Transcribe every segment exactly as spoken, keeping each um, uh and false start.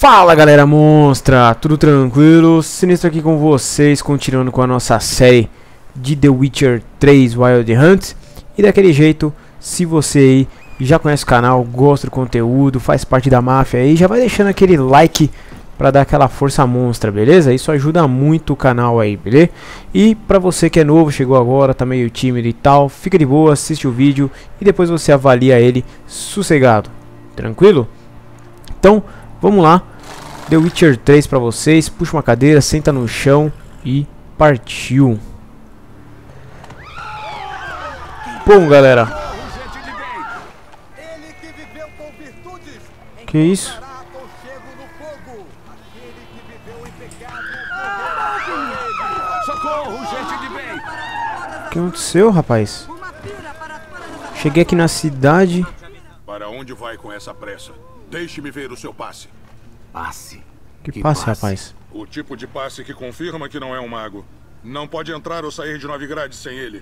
Fala galera monstra, tudo tranquilo? Sinistro aqui com vocês, continuando com a nossa série de The Witcher três Wild Hunt. E daquele jeito, se você aí já conhece o canal, gosta do conteúdo, faz parte da máfia aí, já vai deixando aquele like pra dar aquela força monstra, beleza? Isso ajuda muito o canal aí, beleza? E pra você que é novo, chegou agora, tá meio tímido e tal, fica de boa, assiste o vídeo e depois você avalia ele sossegado, tranquilo? Então, vamos lá. The Witcher três pra vocês, puxa uma cadeira, senta no chão e partiu. Bom galera, que isso? O que aconteceu, rapaz? Cheguei aqui na cidade. Para onde vai com essa pressa? Deixe-me ver o seu passe. Passe? Que, que passe, passe, rapaz? O tipo de passe que confirma que não é um mago. Não pode entrar ou sair de Novigrad sem ele.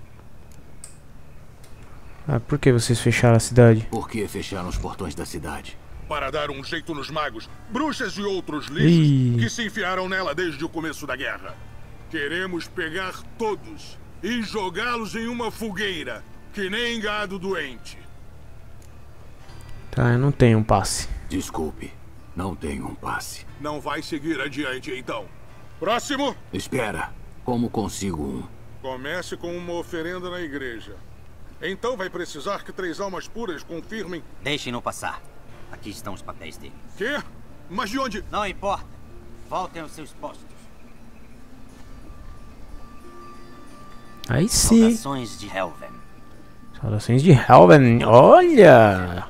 Ah, por que vocês fecharam a cidade? Por que fecharam os portões da cidade? Para dar um jeito nos magos, bruxas e outros lixos Ih. que se enfiaram nela desde o começo da guerra. Queremos pegar todos e jogá-los em uma fogueira, que nem gado doente. Tá, eu não tenho um passe. Desculpe, não tenho um passe. Não vai seguir adiante, então. Próximo! Espera, como consigo um? Comece com uma oferenda na igreja. Então vai precisar que três almas puras confirmem... Deixem-no passar. Aqui estão os papéis dele. Quê? Mas de onde? Não importa. Voltem aos seus postos. Aí sim. Saudações de Helven. Saudações de Helven. Olha!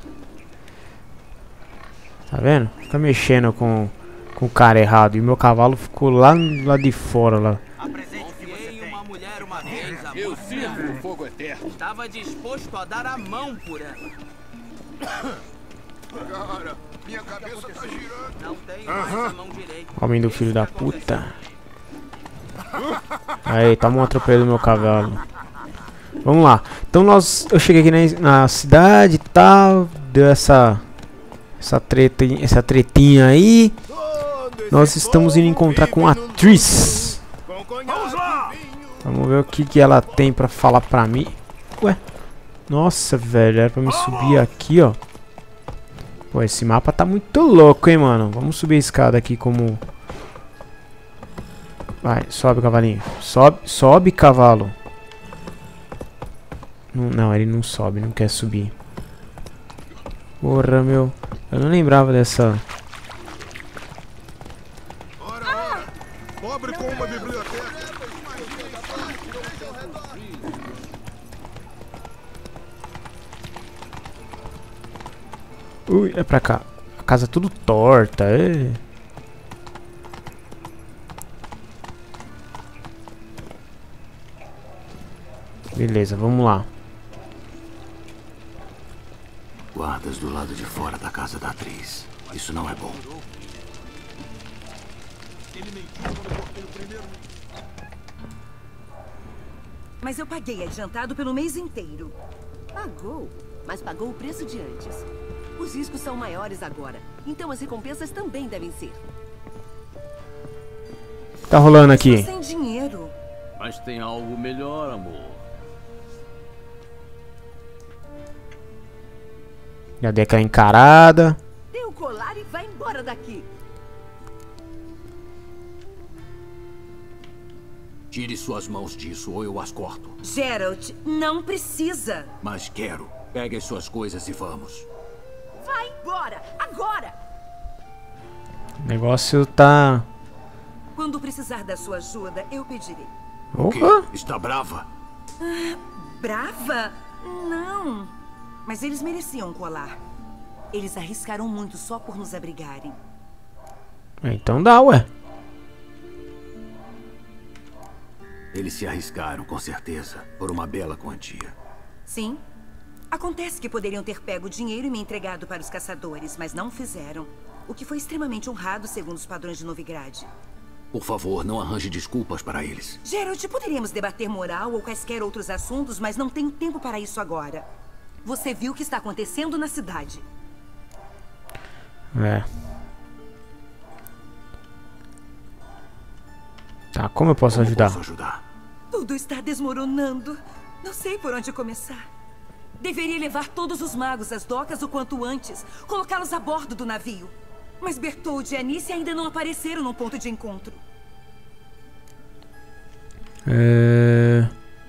Tá vendo? Fica mexendo com, com o cara errado. E meu cavalo ficou lá, lá de fora lá. Apresente o que você tem. Uma mulher uma vez, amor. Eu sirvo o fogo eterno. Estava disposto a dar a mão por ela. Cara, minha cabeça tá girando. Não tem mais a mão direita. Homem do filho da puta. Aí, tá um atropelando meu cavalo. Vamos lá. Então nós, eu cheguei aqui na, na cidade e tal. Deu essa essa treta, essa tretinha aí. Nós estamos indo encontrar com a Triss. Vamos ver o que que ela tem pra falar pra mim. Ué. Nossa, velho, era pra me subir aqui, ó. Pô, esse mapa tá muito louco, hein, mano. Vamos subir a escada aqui como... Vai, sobe, cavalinho. Sobe, sobe, cavalo. Não, não, ele não sobe, não quer subir. Porra, meu. Eu não lembrava dessa... Ora, ora. Pobre com uma biblioteca. Ui, é pra cá. A casa tudo torta, é. Beleza, vamos lá. Guardas do lado de fora da casa da atriz. Isso não é bom. Mas eu paguei adiantado pelo mês inteiro. Pagou, mas pagou o preço de antes. Os riscos são maiores agora, então as recompensas também devem ser. Tá rolando aqui. Sem dinheiro. Mas tem algo melhor, amor. Já dei aquela encarada. Dê o colar e vai embora daqui. Tire suas mãos disso ou eu as corto. Geralt, não precisa. Mas quero. Pegue as suas coisas e vamos. Vai embora, agora! O negócio tá... Quando precisar da sua ajuda, eu pedirei. O quê? Opa! Está brava? Brava? Não. Mas eles mereciam um colar. Eles arriscaram muito só por nos abrigarem. Então dá, ué. Eles se arriscaram, com certeza, por uma bela quantia. Sim. Acontece que poderiam ter pego o dinheiro e me entregado para os caçadores, mas não fizeram. O que foi extremamente honrado segundo os padrões de Novigrad. Por favor, não arranje desculpas para eles. Geralt, poderíamos debater moral ou quaisquer outros assuntos, mas não tenho tempo para isso agora. Você viu o que está acontecendo na cidade. É. como eu posso Como ajudar? posso ajudar? Tudo está desmoronando. Não sei por onde começar. Deveria levar todos os magos às docas o quanto antes. Colocá-los a bordo do navio. Mas Bertold e Anice ainda não apareceram no ponto de encontro. É...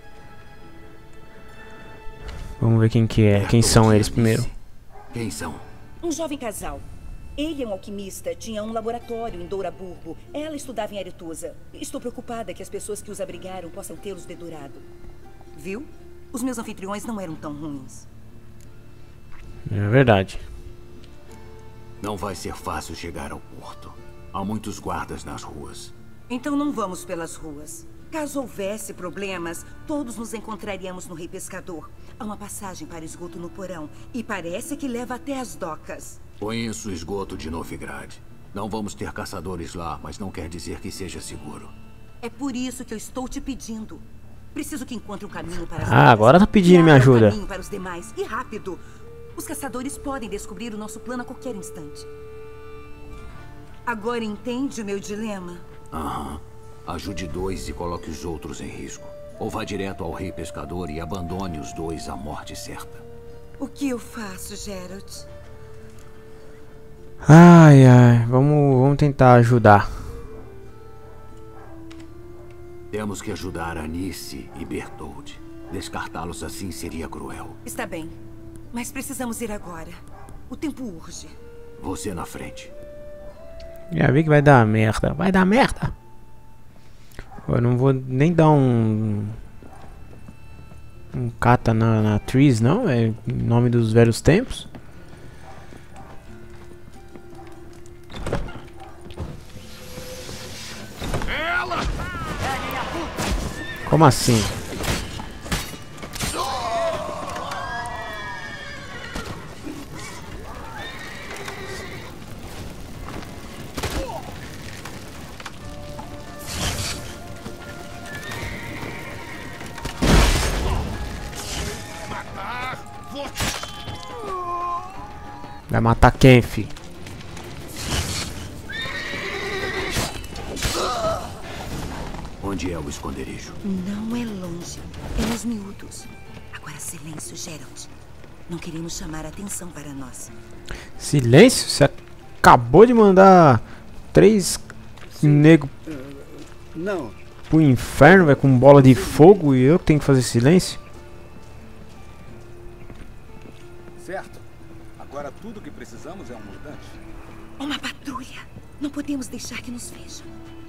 Vamos ver quem que é. Quem são eles primeiro. Quem são? Um jovem casal. Ele é um alquimista, tinha um laboratório em Douraburgo. Ela estudava em Aretusa. Estou preocupada que as pessoas que os abrigaram possam tê-los dedurado. Viu? Os meus anfitriões não eram tão ruins. É verdade. Não vai ser fácil chegar ao porto. Há muitos guardas nas ruas. Então não vamos pelas ruas. Caso houvesse problemas, todos nos encontraríamos no Rei Pescador. Há uma passagem para esgoto no porão e parece que leva até as docas. Conheço o esgoto de Novigrad. Não vamos ter caçadores lá, mas não quer dizer que seja seguro. É por isso que eu estou te pedindo. Preciso que encontre um caminho para as Ah, docas. agora tá pedindo E minha abra um ajuda. caminho para os demais, e rápido. Os caçadores podem descobrir o nosso plano a qualquer instante. Agora entende o meu dilema? Aham. Ajude dois e coloque os outros em risco. Ou vá direto ao Rei Pescador e abandone os dois à morte certa. O que eu faço, Geralt? Ai, ai. Vamos, vamos tentar ajudar. Temos que ajudar Anice e Bertold. Descartá-los assim seria cruel. Está bem, mas precisamos ir agora. O tempo urge. Você na frente. Já vi que vai dar merda. Vai dar merda. Eu não vou nem dar um... Um cata na, na Trees, não. É em nome dos velhos tempos. Como assim? Vai matar quem, fi? Onde é o esconderijo? Não é longe. É nos miúdos. Agora silêncio, Geralt. Não queremos chamar a atenção para nós. Silêncio? Você acabou de mandar três negros Não. pro inferno, vai com bola de fogo e eu que tenho que fazer silêncio? Certo. Agora tudo que precisamos é um mordante. Uma patrulha. Não podemos deixar que nos vejam.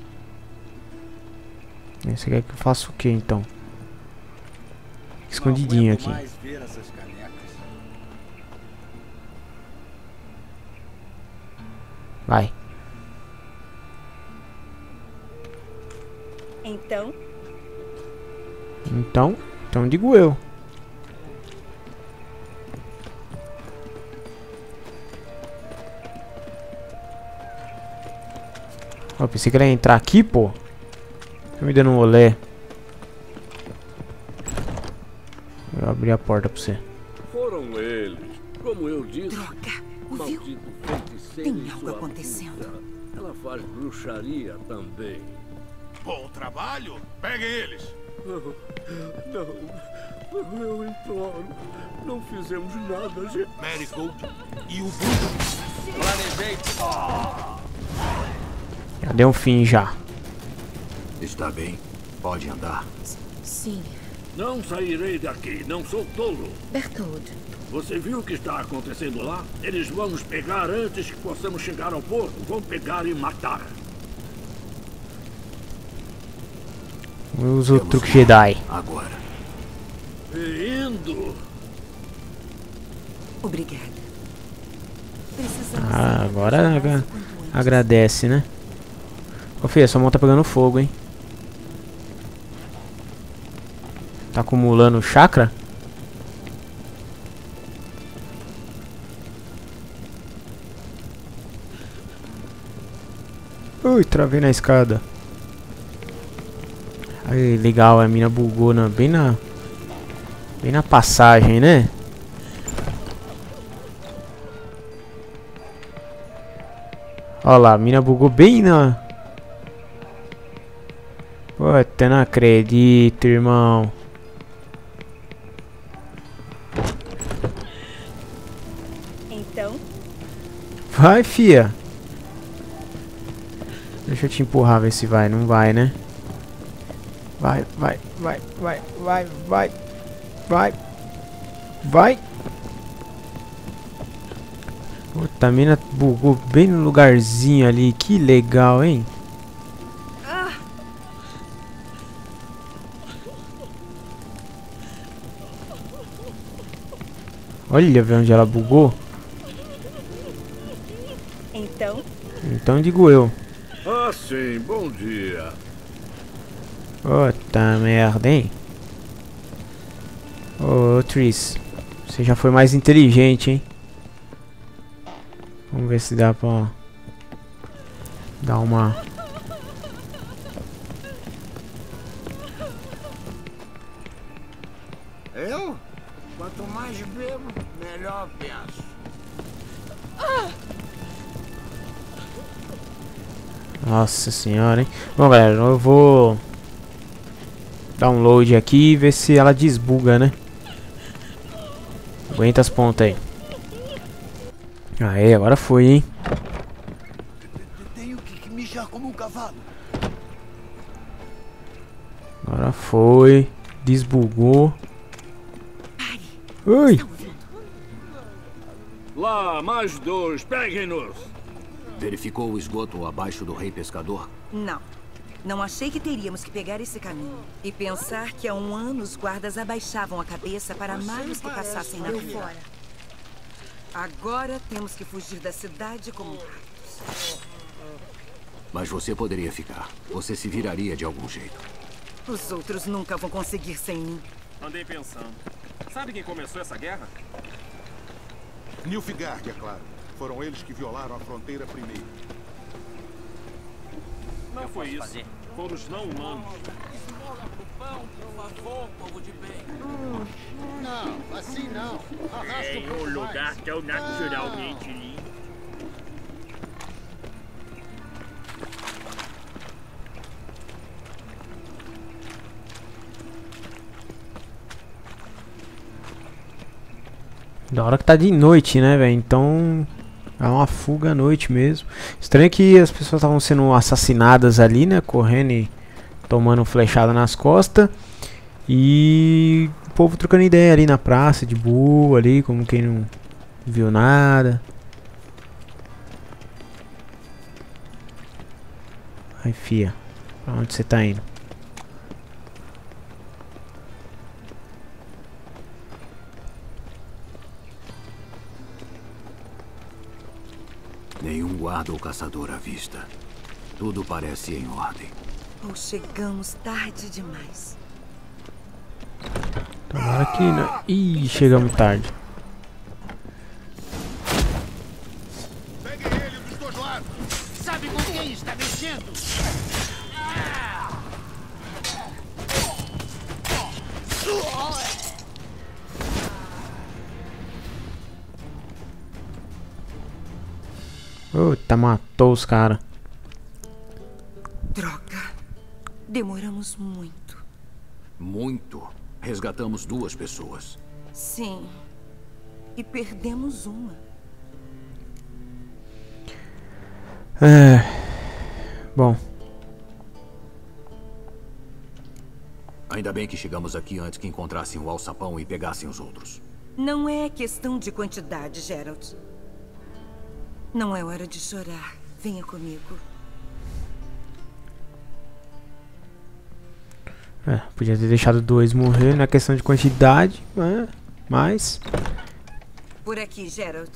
Você quer que eu faça o que então? Escondidinho Não aqui. aguento mais ver essas canecas. Vai. Então, Então, então digo eu. Eu pensei que ele ia entrar aqui, pô. Tá me dando um olé. Eu abri a porta pra você. Foram eles. Como eu disse, Droga, ouviu? maldito feiticeiro Tem e algo sua acontecendo. puta. Ela faz bruxaria também. Bom trabalho. Peguem eles. Não, eu imploro. Não fizemos nada, gente. Marigold e o Bruno. Planejei. Já deu um fim já. Está bem. Pode andar. sim, Não sairei daqui, não sou tolo. Bertold. Você viu o que está acontecendo lá? Eles vão nos pegar antes que possamos chegar ao porto. Vão pegar e matar. Eu uso o truque Jedi. Agora. E indo. Obrigada. Precisamos Ah, ir agora atrás agra- o quanto antes. agradece, né? Ô filha, sua mão tá pegando fogo, hein? Tá acumulando chakra? Ui, travei na escada. Aí, legal, a mina bugou na, bem na... Bem na passagem, né? Olha lá, a mina bugou bem na... Puta, não acredito, irmão. Então? Vai, fia. Deixa eu te empurrar, ver se vai. Não vai, né? Vai, vai, vai, vai, vai, vai. Vai. Vai. Puta, a mina bugou bem no lugarzinho ali. Que legal, hein? Olha, vê onde ela bugou. Então? Então digo eu. Ah, sim. Bom dia. Puta merda, hein? Ô, Tris. Você já foi mais inteligente, hein? Vamos ver se dá pra dar uma... Eu? Quanto mais bebo, melhor penso. Nossa senhora, hein? Bom, galera, eu vou dar um load aqui e ver se ela desbuga, né? Aguenta as pontas aí. Aê, agora foi, hein? Tenho que mijar como um cavalo. Agora foi. Desbugou. Ui! Lá, mais dois. Peguem-nos. Verificou o esgoto abaixo do Rei Pescador? Não. Não achei que teríamos que pegar esse caminho. E pensar que há um ano os guardas abaixavam a cabeça para magos que passassem na rua. Agora temos que fugir da cidade como ratos. Mas você poderia ficar. Você se viraria de algum jeito. Os outros nunca vão conseguir sem mim. Andei pensando. Sabe quem começou essa guerra? Nilfgaard, é claro. Foram eles que violaram a fronteira primeiro. Não foi isso. fazer? Foram os não humanos. Esmola pro pão, por favor, povo de bem. Não, assim não. Arrasta um pouco mais. que eu naturalmente limpo. Da hora que tá de noite, né, velho? Então é uma fuga à noite mesmo. Estranho que as pessoas estavam sendo assassinadas ali, né? Correndo e tomando flechada nas costas. E o povo trocando ideia ali na praça, de boa ali, como quem não viu nada. Ai, fia, pra onde você tá indo? Nenhum guarda ou caçador à vista. Tudo parece em ordem. Ou chegamos tarde demais. Tomara que não. Ih, chegamos tarde. Peguem ele dos dois lados. Sabe com quem está mexendo? Puta, matou os caras. Droga. Demoramos muito. Muito. Resgatamos duas pessoas. Sim. E perdemos uma. É. Bom. Ainda bem que chegamos aqui antes que encontrassem o alçapão e pegassem os outros. Não é questão de quantidade, Geralt. Não é hora de chorar. Venha comigo. É, podia ter deixado dois morrer, não é questão de quantidade, né? Mas... Por aqui, Geralt.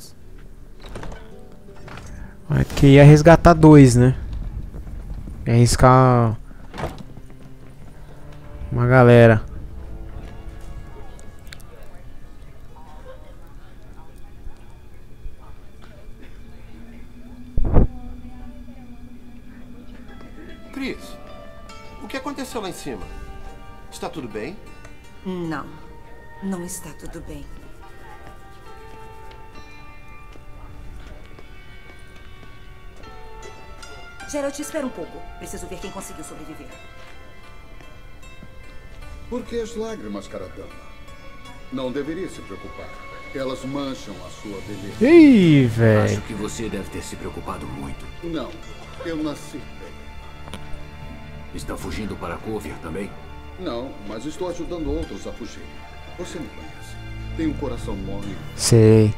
Aqui ia resgatar dois, né? Ia arriscar... uma galera. Cris, o que aconteceu lá em cima? Está tudo bem? Não. Não está tudo bem. Geralt, espera um pouco. Preciso ver quem conseguiu sobreviver. Por que as lágrimas, Caradama? Não deveria se preocupar. Elas mancham a sua beleza. Ih, velho. Acho que você deve ter se preocupado muito. Não, eu nasci. Está fugindo para Kovir também? Não, mas estou ajudando outros a fugir. Você me conhece. Tem um coração mole. Sei.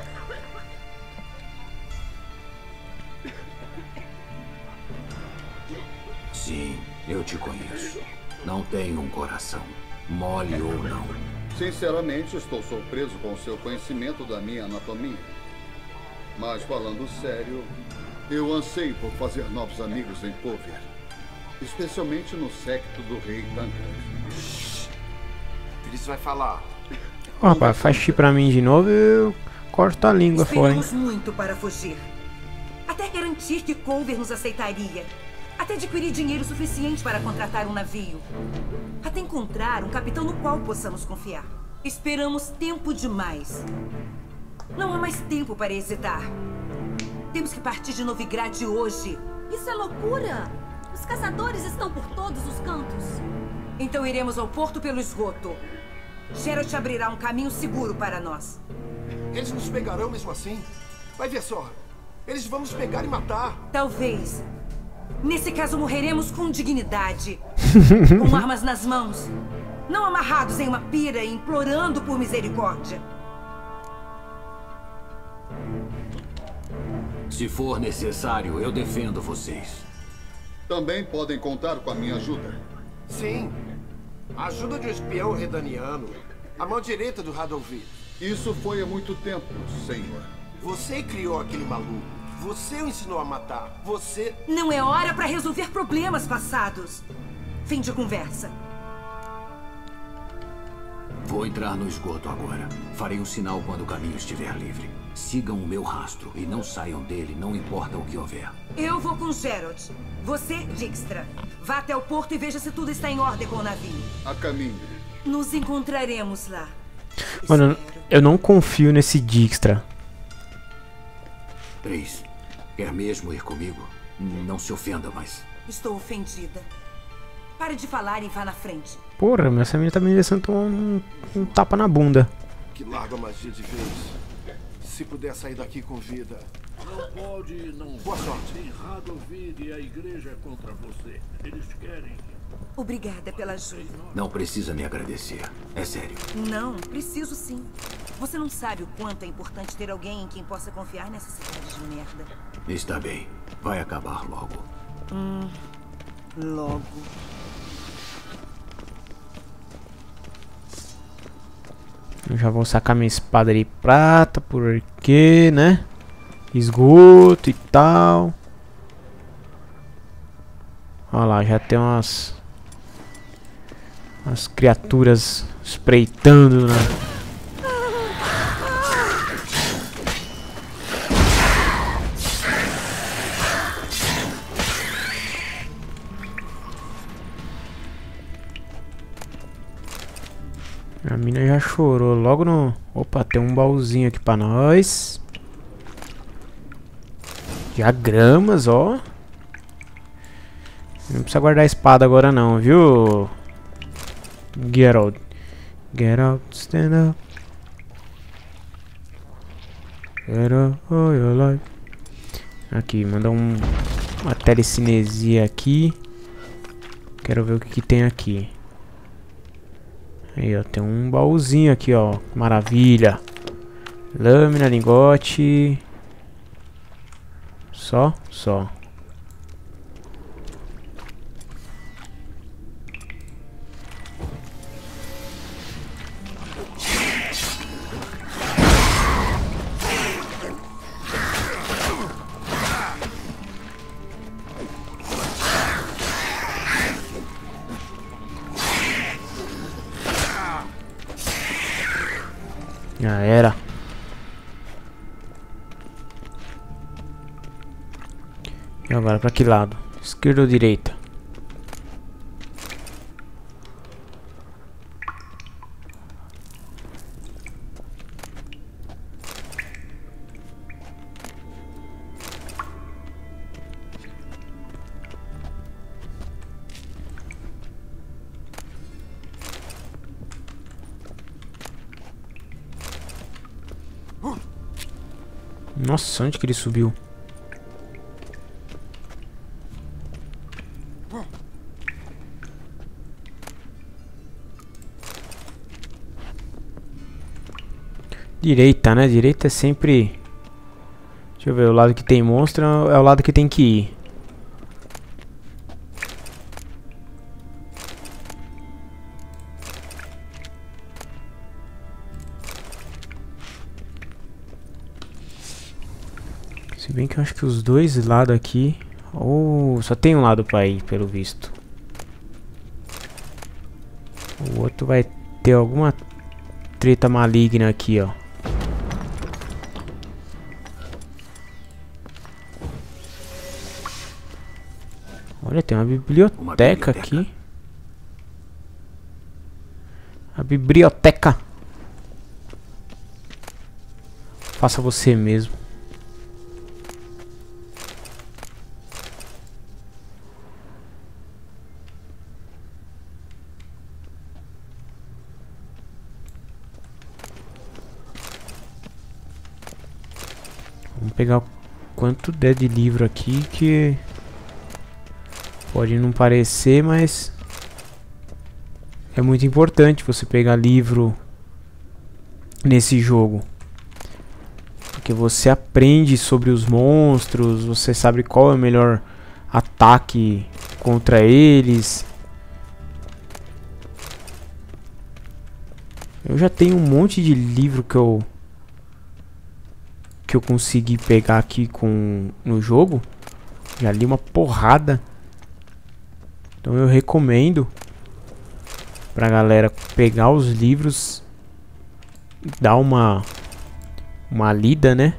Sim, eu te conheço. Não tenho um coração, mole ou não. Sinceramente, estou surpreso com o seu conhecimento da minha anatomia. Mas falando sério, eu anseio por fazer novos amigos em Kovir. Especialmente no séquito do rei Tancred. Tris vai falar. Ó, rapaz, faz xixi pra mim de novo e eu corto a língua fora, hein? Esperamos muito para fugir. Até garantir que Kovir nos aceitaria. Até adquirir dinheiro suficiente para contratar um navio. Até encontrar um capitão no qual possamos confiar. Esperamos tempo demais. Não há mais tempo para hesitar. Temos que partir de Novigrad hoje. Isso é loucura! Os caçadores estão por todos os cantos. Então iremos ao porto pelo esgoto. Geralt abrirá um caminho seguro para nós. Eles nos pegarão mesmo assim? Vai ver só. Eles vão nos pegar e matar. Talvez. Nesse caso, morreremos com dignidade. Com armas nas mãos. Não amarrados em uma pira e implorando por misericórdia. Se for necessário, eu defendo vocês. Também podem contar com a minha ajuda. Sim. A ajuda de um espião redaniano. A mão direita do Radolfo. Isso foi há muito tempo, senhor. Você criou aquele maluco. Você o ensinou a matar. Você... Não é hora para resolver problemas passados. Fim de conversa. Vou entrar no esgoto agora. Farei um sinal quando o caminho estiver livre. Sigam o meu rastro e não saiam dele, não importa o que houver. Eu vou com Geralt. Você, Dijkstra. Vá até o porto e veja se tudo está em ordem com o navio. A caminho. Nos encontraremos lá. Mano, eu não confio nesse Dijkstra. Tris, quer mesmo ir comigo? Não se ofenda, mas... Estou ofendida. Pare de falar e vá na frente. Porra, mas essa menina tá me deixando tomar um, um tapa na bunda. Que larga magia de vez. Se puder sair daqui com vida. Não pode, não Boa sorte. Radolfo e a igreja é contra você. Eles querem. Obrigada pela ajuda. Não precisa me agradecer. É sério. Não, preciso sim. Você não sabe o quanto é importante ter alguém em quem possa confiar nessa cidade de merda. Está bem. Vai acabar logo. Hum, logo. Eu já vou sacar minha espada de prata, porque, né? Esgoto e tal. Olha lá, já tem umas... Umas criaturas espreitando, né? A mina já chorou logo no... Opa, tem um baúzinho aqui pra nós. Diagramas, ó. Não precisa guardar a espada agora não, viu? Get out. Get out, stand up. Get out all your life. Aqui, manda um... Uma telecinesia aqui. Quero ver o que, que tem aqui. Aí, ó, tem um baúzinho aqui, ó. Maravilha. Lâmina, lingote. Só, só. Já era. E agora pra que lado? Esquerda ou direita? Nossa, onde que ele subiu? Direita, né? Direita é sempre... Deixa eu ver, o lado que tem monstro é o lado que tem que ir. Se bem que eu acho que os dois lados aqui... Ou... só tem um lado pra ir, pelo visto. O outro vai ter alguma treta maligna aqui, ó. Olha, tem uma biblioteca, uma biblioteca aqui. A biblioteca. Faça você mesmo. Vamos pegar o quanto der de livro aqui, que pode não parecer, mas é muito importante você pegar livro nesse jogo, porque você aprende sobre os monstros, você sabe qual é o melhor ataque contra eles. Eu já tenho um monte de livro que eu que eu consegui pegar aqui com no jogo. Já li uma porrada. Então eu recomendo pra galera pegar os livros, dar uma uma lida, né?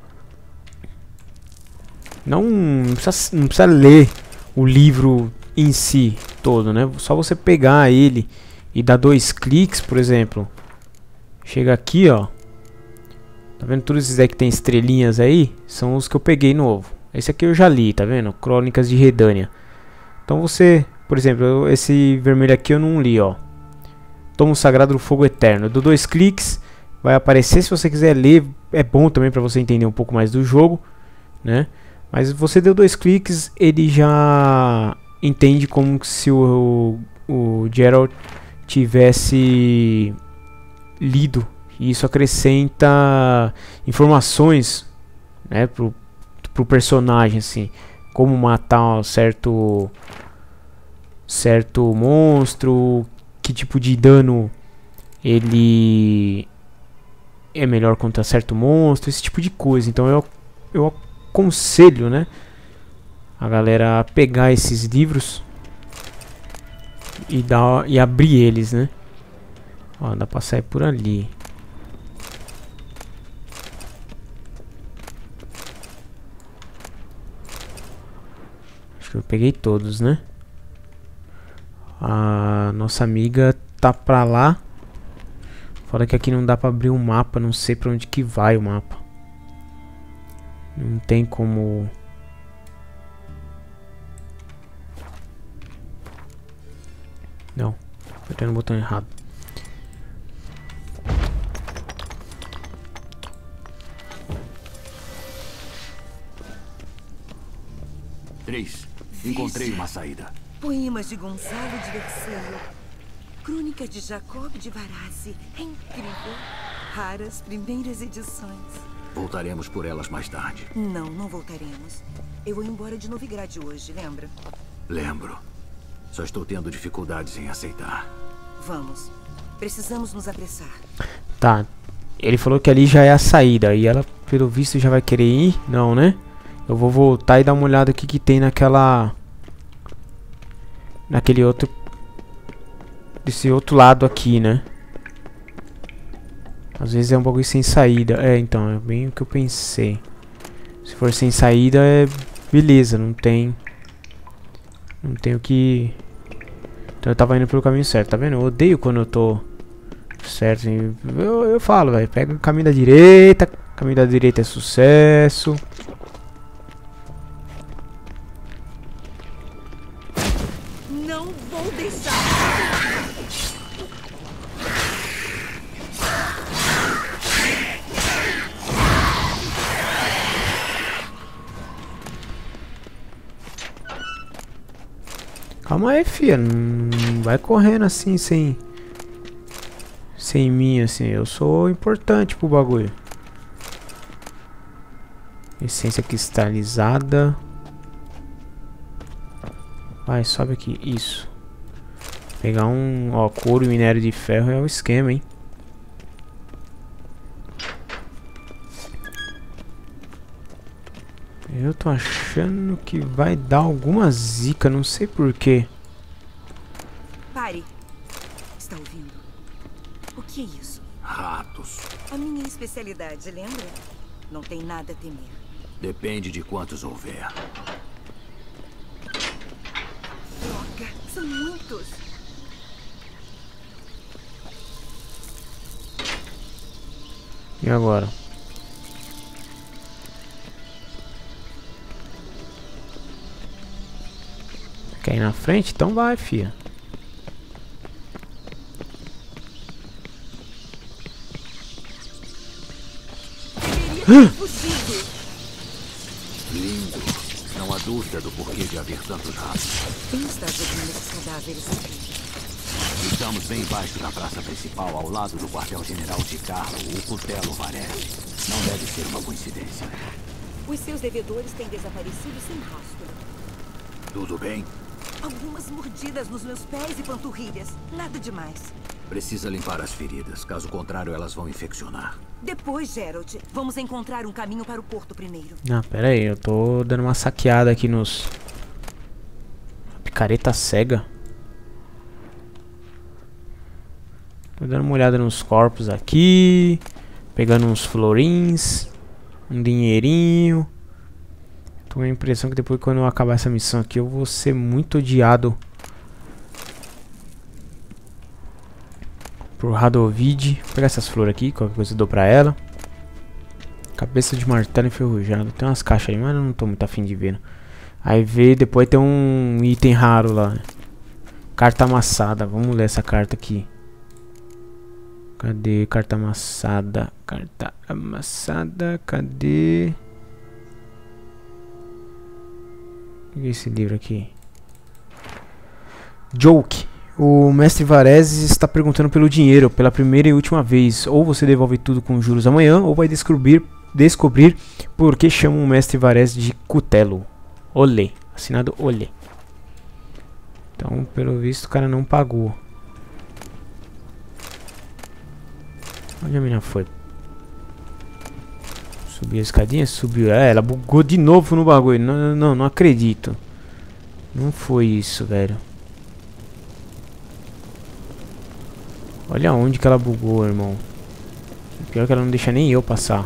Não, não, precisa, não precisa ler o livro em si todo, né? Só você pegar ele e dar dois cliques, por exemplo. Chega aqui, ó. Tá vendo? Todos esses aí que tem estrelinhas aí são os que eu peguei novo. Esse aqui eu já li, tá vendo? Crônicas de Redânia. Então você, por exemplo, eu, esse vermelho aqui eu não li, ó. Tomo Sagrado do Fogo Eterno. Eu dou dois cliques, vai aparecer. Se você quiser ler, é bom também pra você entender um pouco mais do jogo, né? Mas você deu dois cliques, ele já entende como se o, o Geralt tivesse lido. E isso acrescenta informações, né, pro, pro personagem, assim, como matar um certo certo monstro, que tipo de dano ele é melhor contra certo monstro, esse tipo de coisa. Então eu eu aconselho, né, a galera a pegar esses livros e dar e abrir eles, né? Ó, dá pra sair por ali. Eu peguei todos, né? A nossa amiga tá pra lá. Fora que aqui não dá pra abrir o mapa. Não sei pra onde que vai o mapa. Não tem como... Não, apertando o botão errado. Três. Encontrei uma saída. Poemas de Gonçalo de Vercelho. Crônica de Jacob de Varazzi. É incrível. Raras primeiras edições. Voltaremos por elas mais tarde. Não, não voltaremos. Eu vou embora de Novigrad hoje, lembra? Lembro. Só estou tendo dificuldades em aceitar. Vamos. Precisamos nos apressar. Tá. Ele falou que ali já é a saída. E ela, pelo visto, já vai querer ir? Não, né? Eu vou voltar e dar uma olhada aqui que tem naquela... Naquele outro... Desse outro lado aqui, né? Às vezes é um bagulho sem saída. É, então, é bem o que eu pensei. Se for sem saída, é... Beleza, não tem... Não tem o que... Então eu tava indo pelo caminho certo, tá vendo? Eu odeio quando eu tô... Certo, eu, eu falo, velho. Pega o caminho da direita. Caminho da direita é sucesso. Não vou deixar. Calma aí, filha. Não vai correndo assim sem... Sem mim, assim. Eu sou importante pro bagulho. Essência cristalizada. Vai, sobe aqui. Isso. Pegar um... Ó, couro e minério de ferro é o esquema, hein. Eu tô achando que vai dar alguma zica, não sei porquê. Pare. Está ouvindo? O que é isso? Ratos. A minha especialidade, lembra? Não tem nada a temer. Depende de quantos houver. Droga, são muitos. E agora? Quer ir na frente? Então vai, fia. Lindo. Não há dúvida do porquê de haver tantos ratos. Quem está jogando esses cadáveres aqui? Estamos bem embaixo da praça principal, ao lado do quartel-general de Carlo, o Cutelo Varese. Não deve ser uma coincidência. Os seus devedores têm desaparecido sem rastro. Tudo bem? Algumas mordidas nos meus pés e panturrilhas. Nada demais. Precisa limpar as feridas, caso contrário elas vão infeccionar. Depois, Geralt, vamos encontrar um caminho para o porto primeiro. Ah, pera aí, eu tô dando uma saqueada aqui nos... Picareta cega. Tô dando uma olhada nos corpos aqui. Pegando uns florins. Um dinheirinho. Tô com a impressão que depois, quando eu acabar essa missão aqui, eu vou ser muito odiado por Radovid. Vou pegar essas flores aqui, qualquer coisa eu dou pra ela. Cabeça de martelo enferrujado. Tem umas caixas aí, mas eu não tô muito afim de ver. Né? Aí vê, depois tem um item raro lá. Carta amassada. Vamos ler essa carta aqui. Cadê? Carta amassada. Carta amassada. Cadê? O que é esse livro aqui? Joke. O mestre Varese está perguntando pelo dinheiro pela primeira e última vez. Ou você devolve tudo com juros amanhã, ou vai descobrir, descobrir por que chamam o mestre Varese de Cutelo. Olê. Assinado Olê. Então, pelo visto, o cara não pagou. Onde a menina foi? Subiu a escadinha? Subiu. É, ela bugou de novo no bagulho. Não, não, não acredito. Não foi isso, velho. Olha onde que ela bugou, irmão. Pior que ela não deixa nem eu passar.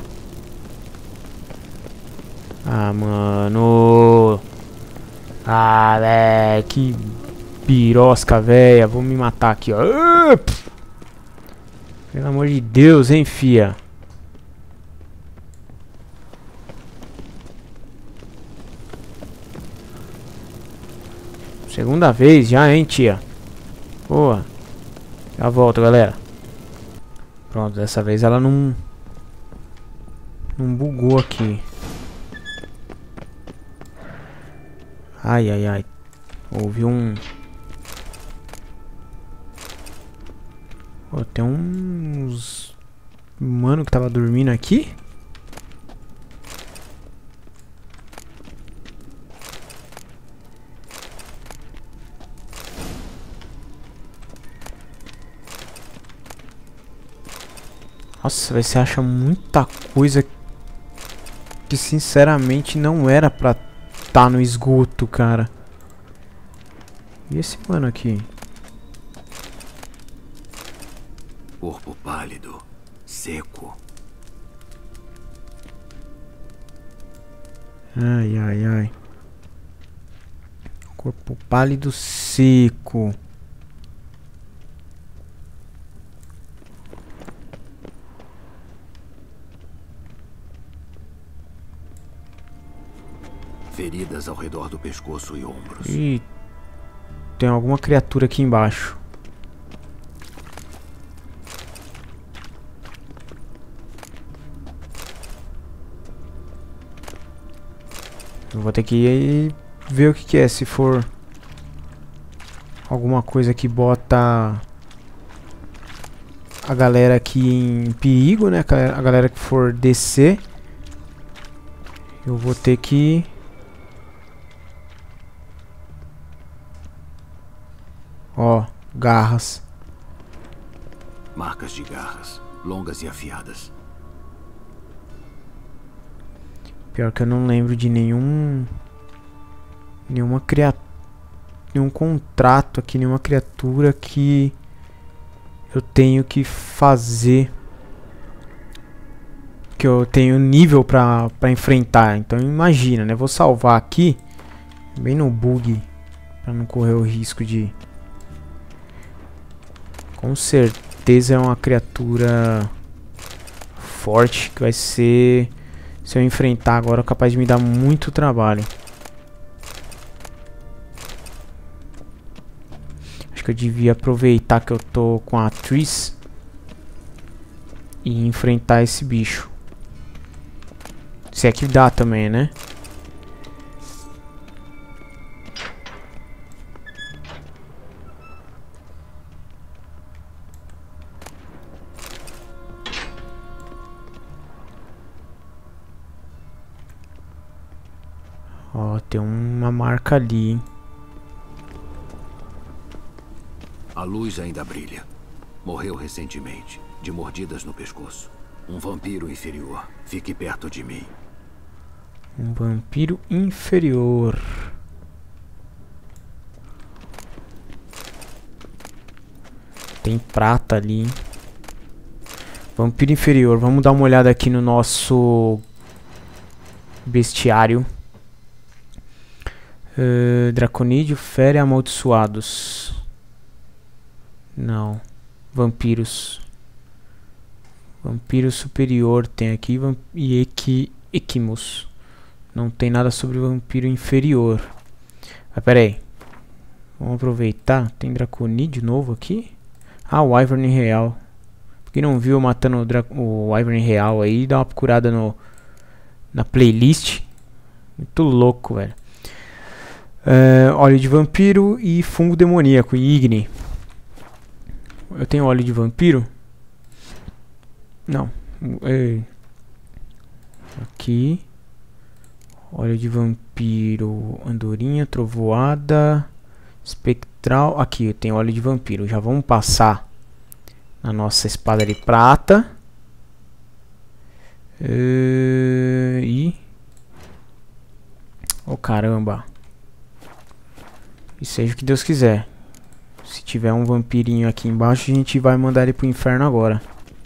Ah, mano. Ah, velho. Que pirosca, velha. Vou me matar aqui, ó. Pelo amor de Deus, hein, fia. Segunda vez já, hein, tia. Boa. Já volto, galera. Pronto, dessa vez ela não... Não bugou aqui. Ai, ai, ai. Houve um... Oh, tem uns... Mano que tava dormindo aqui? Nossa, você acha muita coisa que sinceramente não era pra tá no esgoto, cara. E esse mano aqui? Corpo pálido, seco. Ai, ai, ai. Corpo pálido, seco. Feridas ao redor do pescoço e ombros. E tem alguma criatura aqui embaixo. Eu vou ter que ir ver o que, que é, se for alguma coisa que bota a galera aqui em perigo, né? A galera que for descer, eu vou ter que... Ó, garras. Marcas de garras, longas e afiadas. Pior que eu não lembro de nenhum... Nenhuma criatura... Nenhum contrato aqui, nenhuma criatura que... Eu tenho que fazer... Que eu tenho nível pra, pra enfrentar. Então imagina, né? Vou salvar aqui. Bem no bug. Pra não correr o risco de... Com certeza é uma criatura... Forte. Que vai ser... Se eu enfrentar agora, é capaz de me dar muito trabalho. Acho que eu devia aproveitar que eu tô com a Triss e enfrentar esse bicho. Se é que dá também, né? Ó, tem uma marca ali, hein? A luz ainda brilha. Morreu recentemente, de mordidas no pescoço. Um vampiro inferior. Fique perto de mim. Um vampiro inferior. Tem prata ali, hein? Vampiro inferior. Vamos dar uma olhada aqui no nosso bestiário. Uh, Draconídeo fere amaldiçoados. Não. Vampiros. Vampiro superior tem aqui. Vamp e Equi Equimus. Não tem nada sobre vampiro inferior. Mas pera aí. Vamos aproveitar. Tem Draconídeo novo aqui? Ah, o Wyvern Real. Quem não viu matando o, Dra o Wyvern Real aí, dá uma procurada no, na playlist. Muito louco, velho. Uh, óleo de vampiro e fungo demoníaco, Igni. Eu tenho óleo de vampiro? Não. É. Aqui. Óleo de vampiro, andorinha, trovoada, espectral. Aqui eu tenho óleo de vampiro. Já vamos passar na nossa espada de prata. Uh, e... Oh, caramba. E seja o que Deus quiser. Se tiver um vampirinho aqui embaixo, a gente vai mandar ele pro inferno agora.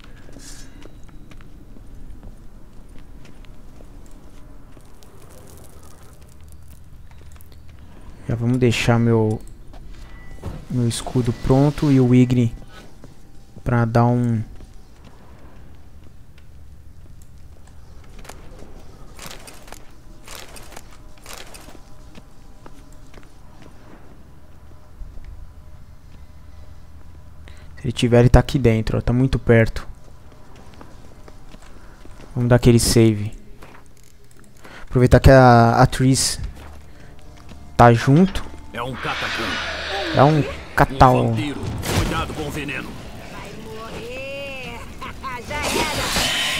Já vamos deixar meu meu escudo pronto e o Igni pra dar um... Se ele tiver, ele tá aqui dentro, ó, tá muito perto. Vamos dar aquele save. Aproveitar que a, a Triss tá junto. É um catacão. Dá um catal. Um vampiro. Cuidado com o veneno. Vai morrer. Já era.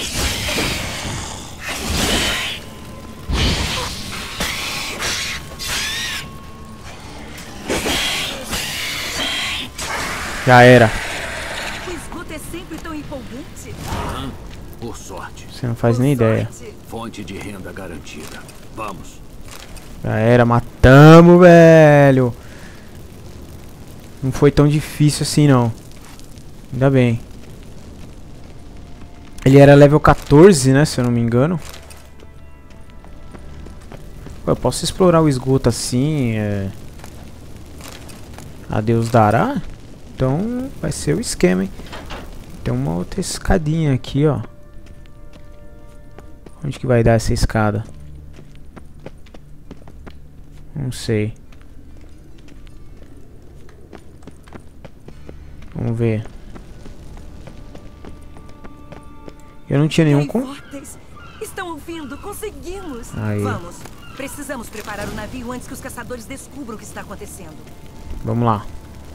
Já era. O esgoto é sempre tão empolgante. Hum, por sorte. Você não faz nem ideia. Fonte de renda garantida. Vamos. Já era, matamos, velho. Não foi tão difícil assim, não. Ainda bem. Ele era level quatorze, né, se eu não me engano. Eu posso explorar o esgoto assim, é... A Deus dará. Então vai ser o esquema, hein. Tem uma outra escadinha aqui, ó. Onde que vai dar essa escada? Não sei. Vamos ver. Eu não tinha nenhum com... Estão ouvindo? Conseguimos! Aí. Vamos. Precisamos preparar o navio antes que os caçadores descubram o que está acontecendo. Vamos lá.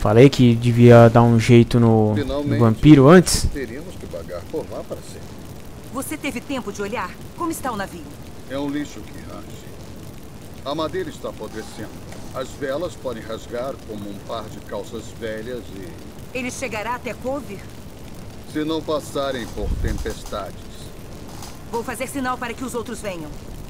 Falei que devia dar um jeito no, no vampiro antes. Teríamos que pagar por lá para sempre. Você teve tempo de olhar? Como está o navio? É um lixo que rache. A madeira está apodrecendo. As velas podem rasgar como um par de calças velhas e... Ele chegará até Cove? Se não passarem por tempestades. Vou fazer sinal para que os outros venham.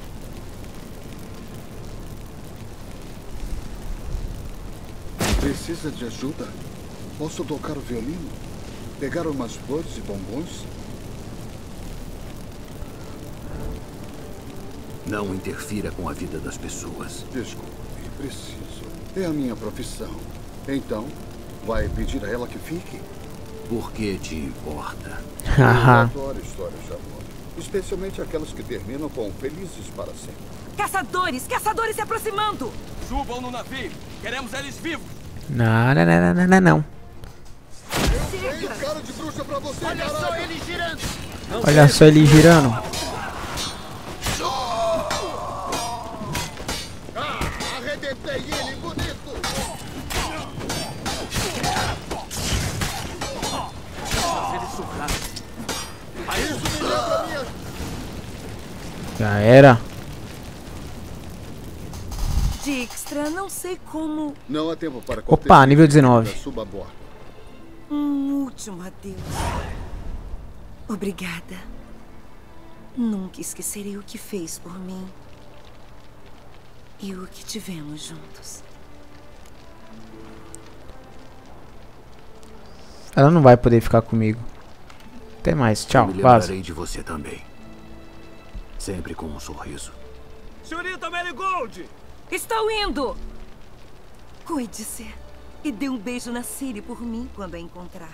Precisa de ajuda? Posso tocar o violino? Pegar umas flores e bombons? Não interfira com a vida das pessoas. Desculpe, preciso. É a minha profissão. Então, vai pedir a ela que fique? Por que te importa? Eu adoro histórias de amor. Especialmente aquelas que terminam com felizes para sempre. Caçadores! Caçadores se aproximando! Subam no navio! Queremos eles vivos! Não, não, não, não, não, não. Tenho cara de bruxa pra você, Olha caralho. só ele girando! Olha só ele girando. Ah, arrebentei ele, bonito! Fazer ele surrar. Isso me lembra a minha... Já era. Dijkstra, não sei como... Não há tempo para... Opa, nível dezenove. Suba a bordo. Um último adeus. Obrigada. Nunca esquecerei o que fez por mim. E o que tivemos juntos. Ela não vai poder ficar comigo. Até mais, tchau, Eu me vaza. lembrarei de você também. Sempre com um sorriso. Senhorita Marigold! Estou indo! Cuide-se. E dê um beijo na Ciri por mim quando a encontrar.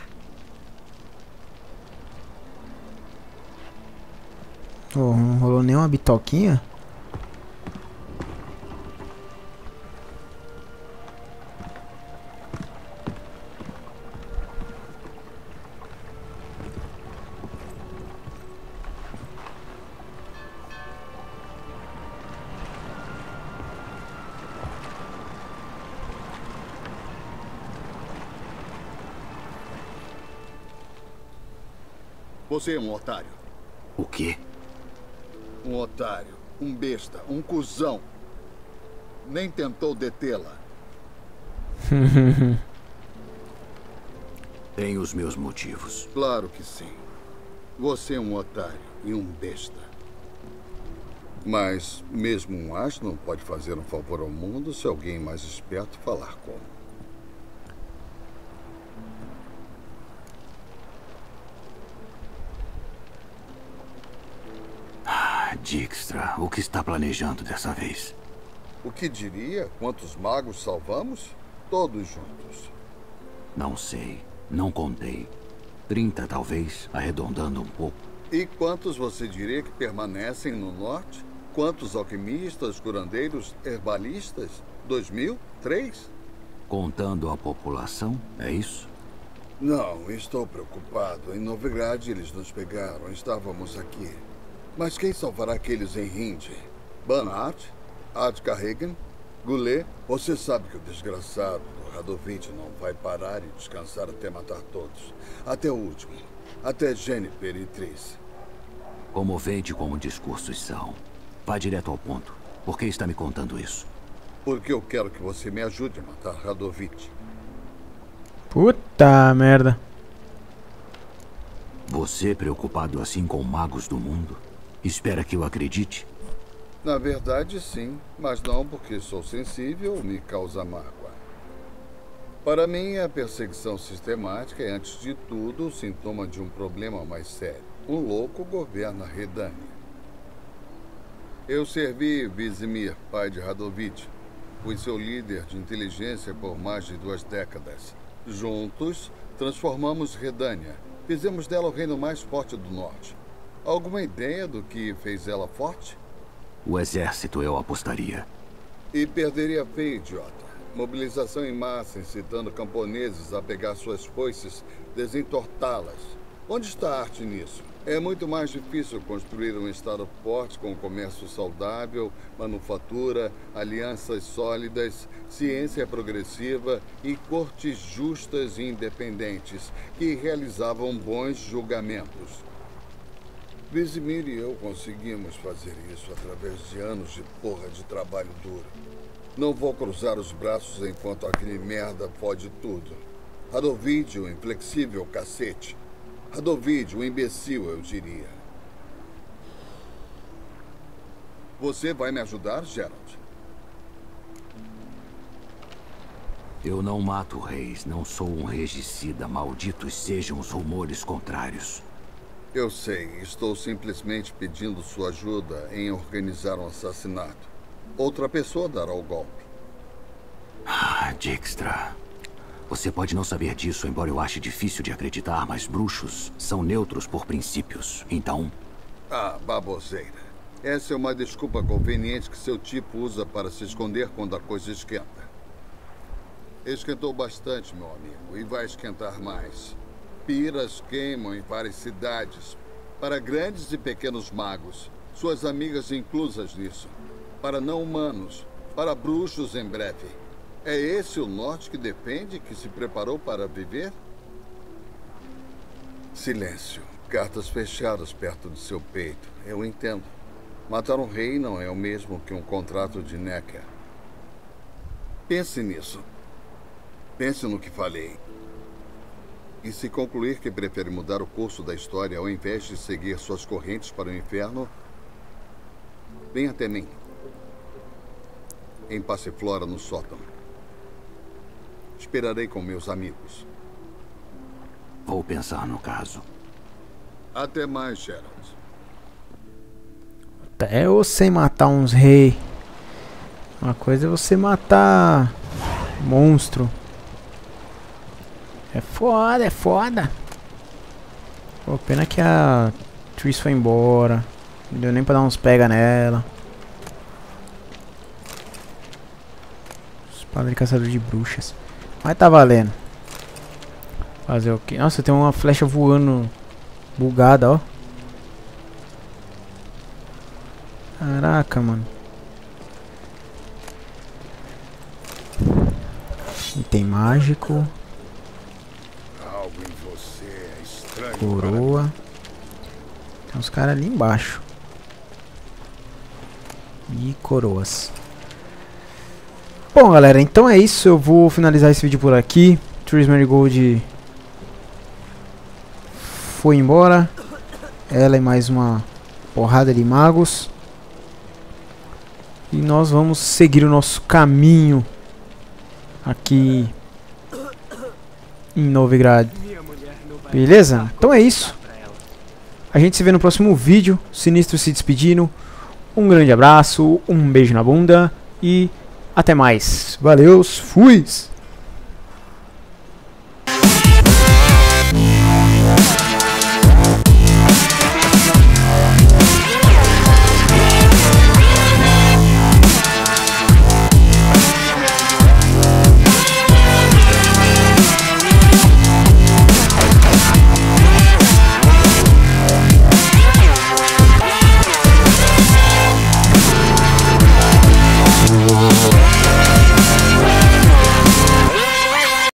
Oh, não rolou nenhuma bitoquinha? Você é um otário. O quê? Um otário, um besta, um cuzão. Nem tentou detê-la. Tenho os meus motivos. Claro que sim. Você é um otário e um besta. Mas mesmo um asno pode fazer um favor ao mundo se alguém mais esperto falar como. Dijkstra, o que está planejando dessa vez? O que diria? Quantos magos salvamos? Todos juntos. Não sei. Não contei. Trinta, talvez, arredondando um pouco. E quantos você diria que permanecem no norte? Quantos alquimistas, curandeiros, herbalistas? Dois mil? Três? Contando a população, é isso? Não, estou preocupado. Em Novigrad eles nos pegaram. Estávamos aqui. Mas quem salvará aqueles em Hindi? Banat? Adkarregen? Goulet? Você sabe que o desgraçado do Radovid não vai parar e descansar até matar todos. Até o último. Até Jennifer e Triss. Comovente como discursos são. Vá direto ao ponto. Por que está me contando isso? Porque eu quero que você me ajude a matar Radovid. Puta merda. Você preocupado assim com magos do mundo? Espera que eu acredite? Na verdade, sim. Mas não porque sou sensível ou me causa mágoa. Para mim, a perseguição sistemática é, antes de tudo, o sintoma de um problema mais sério. Um louco governa Redânia. Eu servi Vizimir, pai de Radovid. Fui seu líder de inteligência por mais de duas décadas. Juntos, transformamos Redânia. Fizemos dela o reino mais forte do norte. Alguma ideia do que fez ela forte? O exército, eu apostaria. E perderia feio, idiota. Mobilização em massa, incitando camponeses a pegar suas foices, desentortá-las. Onde está a arte nisso? É muito mais difícil construir um estado forte com comércio saudável, manufatura, alianças sólidas, ciência progressiva e cortes justas e independentes que realizavam bons julgamentos. Vizimir e eu conseguimos fazer isso através de anos de porra de trabalho duro. Não vou cruzar os braços enquanto aquele merda pode tudo. Radovid, o inflexível cacete. Radovid, o imbecil, eu diria. Você vai me ajudar, Geralt? Eu não mato reis, não sou um regicida. Malditos sejam os rumores contrários. Eu sei, estou simplesmente pedindo sua ajuda em organizar um assassinato. Outra pessoa dará o golpe. Ah, Dijkstra. Você pode não saber disso, embora eu ache difícil de acreditar, mas bruxos são neutros por princípios. Então... Ah, baboseira. Essa é uma desculpa conveniente que seu tipo usa para se esconder quando a coisa esquenta. Esquentou bastante, meu amigo, e vai esquentar mais. Piras queimam em várias cidades. Para grandes e pequenos magos. Suas amigas inclusas nisso. Para não-humanos. Para bruxos em breve. É esse o norte que defende, que se preparou para viver? Silêncio. Cartas fechadas perto de seu peito. Eu entendo. Matar um rei não é o mesmo que um contrato de Necker. Pense nisso. Pense no que falei. E se concluir que prefere mudar o curso da história ao invés de seguir suas correntes para o inferno, venha até mim. Em Passiflora, no sótão. Esperarei com meus amigos. Vou pensar no caso. Até mais, Geralt. Até você matar uns reis. Uma coisa é você matar monstro. É foda, é foda. Pô, pena que a Triss foi embora. Não deu nem pra dar uns pega nela. Espada de caçador de bruxas. Mas tá valendo. Fazer o quê? Nossa, tem uma flecha voando bugada, ó. Caraca, mano. Item mágico. Algo em você é estranho. Coroa. Tem uns caras ali embaixo. E coroas. Bom, galera, então é isso. Eu vou finalizar esse vídeo por aqui. Triss Merigold foi embora. Ela e mais uma porrada de magos. E nós vamos seguir o nosso caminho aqui em Novigrad. Beleza? Então é isso. A gente se vê no próximo vídeo. Sinistro se despedindo. Um grande abraço, um beijo na bunda e até mais. Valeu, fui!